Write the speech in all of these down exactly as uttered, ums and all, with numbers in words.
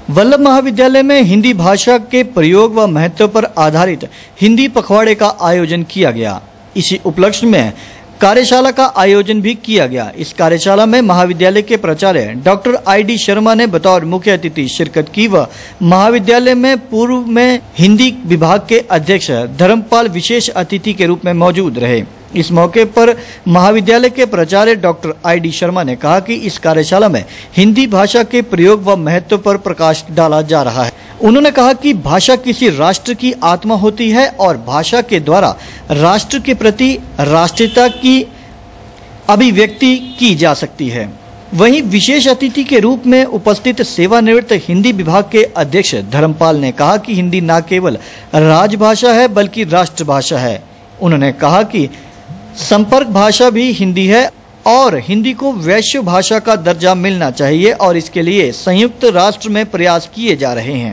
वल्लभ महाविद्यालय में हिंदी भाषा के प्रयोग व महत्व पर आधारित हिंदी पखवाड़े का आयोजन किया गया। इसी उपलक्ष्य में कार्यशाला का आयोजन भी किया गया। इस कार्यशाला में महाविद्यालय के प्राचार्य डॉक्टर आई डी शर्मा ने बतौर मुख्य अतिथि शिरकत की व महाविद्यालय में पूर्व में हिंदी विभाग के अध्यक्ष धर्मपाल विशेष अतिथि के रूप में मौजूद रहे। इस मौके पर महाविद्यालय के प्राचार्य डॉक्टर आई डी शर्मा ने कहा कि इस कार्यशाला में हिंदी भाषा के प्रयोग व महत्व पर प्रकाश डाला जा रहा है। उन्होंने कहा कि भाषा किसी राष्ट्र की आत्मा होती है और भाषा के द्वारा राष्ट्र के प्रति राष्ट्रीयता की अभिव्यक्ति की जा सकती है। वहीं विशेष अतिथि के रूप में उपस्थित सेवानिवृत्त हिंदी विभाग के अध्यक्ष धर्मपाल ने कहा कि हिंदी न केवल राजभाषा है बल्कि राष्ट्रभाषा है। उन्होंने कहा कि संपर्क भाषा भी हिंदी है और हिंदी को वैश्विक भाषा का दर्जा मिलना चाहिए और इसके लिए संयुक्त राष्ट्र में प्रयास किए जा रहे हैं।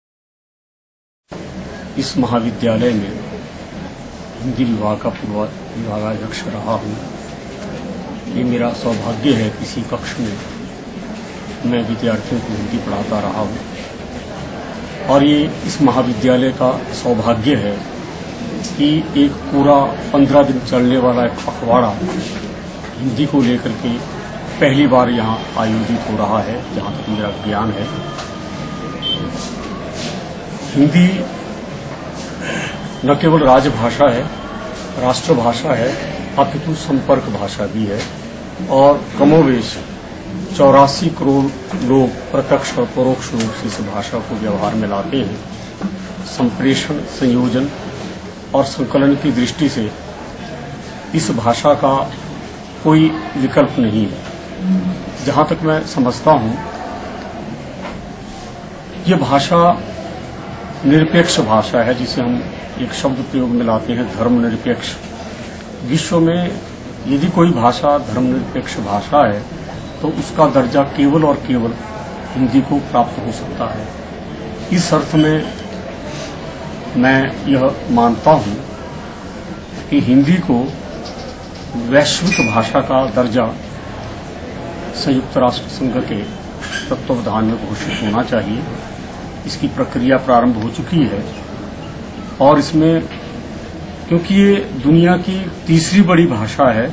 इस महाविद्यालय में हिंदी विभाग का पूर्व विभागाध्यक्ष रहा हूँ। ये मेरा सौभाग्य है कि इसी कक्ष में मैं विद्यार्थियों को हिंदी पढ़ाता रहा हूँ और ये इस महाविद्यालय का सौभाग्य है कि एक पूरा पंद्रह दिन चलने वाला एक पखवाड़ा हिंदी को लेकर के पहली बार यहाँ आयोजित हो रहा है। जहाँ तक मेरा ज्ञान है, हिंदी न केवल राजभाषा है, राष्ट्रभाषा है, अपितु संपर्क भाषा भी है और कमोवेश चौरासी करोड़ लोग प्रत्यक्ष और परोक्ष रूप से इस भाषा को व्यवहार में लाते हैं। संप्रेषण, संयोजन और संकलन की दृष्टि से इस भाषा का कोई विकल्प नहीं है। जहाँ तक मैं समझता हूँ, ये भाषा निरपेक्ष भाषा है, जिसे हम एक शब्द प्रयोग में लाते हैं धर्मनिरपेक्ष। विश्व में यदि कोई भाषा धर्मनिरपेक्ष भाषा है तो उसका दर्जा केवल और केवल हिंदी को प्राप्त हो सकता है। इस अर्थ में मैं यह मानता हूं कि हिंदी को वैश्विक भाषा का दर्जा संयुक्त राष्ट्र संघ के तत्वावधान में घोषित होना चाहिए। इसकी प्रक्रिया प्रारंभ हो चुकी है और इसमें, क्योंकि ये दुनिया की तीसरी बड़ी भाषा है,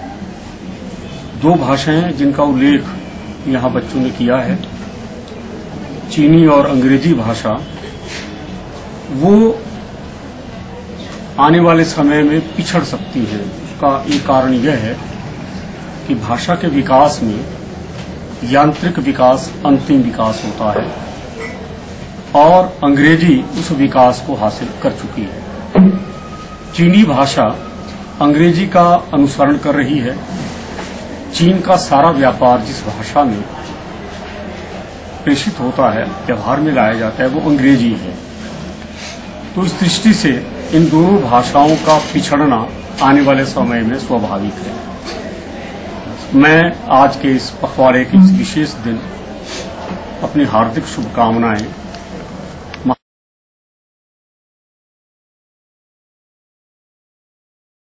दो भाषाएं जिनका उल्लेख यहाँ बच्चों ने किया है, चीनी और अंग्रेजी भाषा, वो आने वाले समय में पिछड़ सकती है। उसका एक कारण यह है कि भाषा के विकास में यांत्रिक विकास अंतिम विकास होता है और अंग्रेजी उस विकास को हासिल कर चुकी है। चीनी भाषा अंग्रेजी का अनुसरण कर रही है। चीन का सारा व्यापार जिस भाषा में प्रेषित होता है, व्यवहार में लाया जाता है, वो अंग्रेजी है। तो इस दृष्टि से इन दोनों भाषाओं का पिछड़ना आने वाले समय में स्वाभाविक है। मैं आज के इस पखवाड़े के इस विशेष दिन अपनी हार्दिक शुभकामनाएं